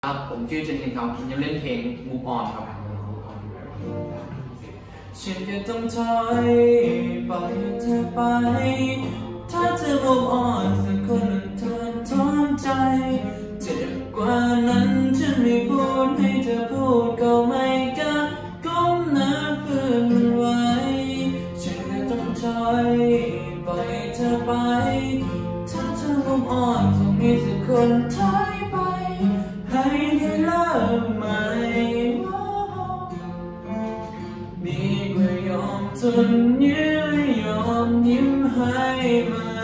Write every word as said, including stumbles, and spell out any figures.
ครับผมชื่อเจนเทนครับผมจะเล่นเพลง Move On ครับฉันก็ต้องถอยปล่อยเธอไปถ้าเธอ Move On สักคนนั้นเธอถอนใจเจ็บกว่านั้นฉันไม่พูดให้เธอพูดก็ไม่กล้าก้มหน้าฝืนมันไว้ฉันก็ต้องถอยปล่อยเธอไปถ้าเธอ Move On ต้องมีสักคนถอยไปให้ได้เลิกใหม่ดีกว่ายอมทนยื้อยอมยิ้มให้มัน